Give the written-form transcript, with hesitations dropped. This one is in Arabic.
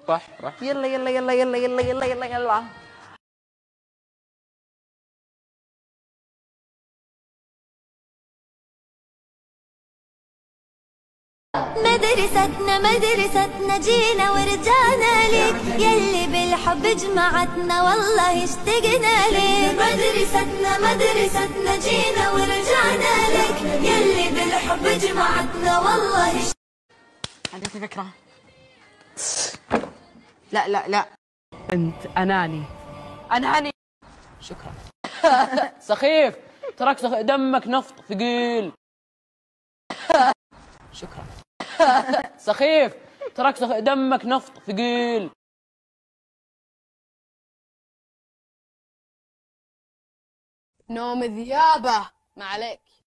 رح. يلا يلا يلا يلا يلا يلا يلا يلا. مدرستنا مدرستنا جينا ورجعنا ليك، يلي بالحب جمعتنا والله اشتقنا ليك. مدرستنا مدرستنا جينا ورجعنا ليك، يلي بالحب جمعتنا والله عندك فكرة؟ لا لا لا، انت اناني. أنهاني. شكرا. سخيف، تراك دمك نفط ثقيل. شكرا. سخيف، تراك دمك نفط ثقيل. نوم ذيابة ما عليك.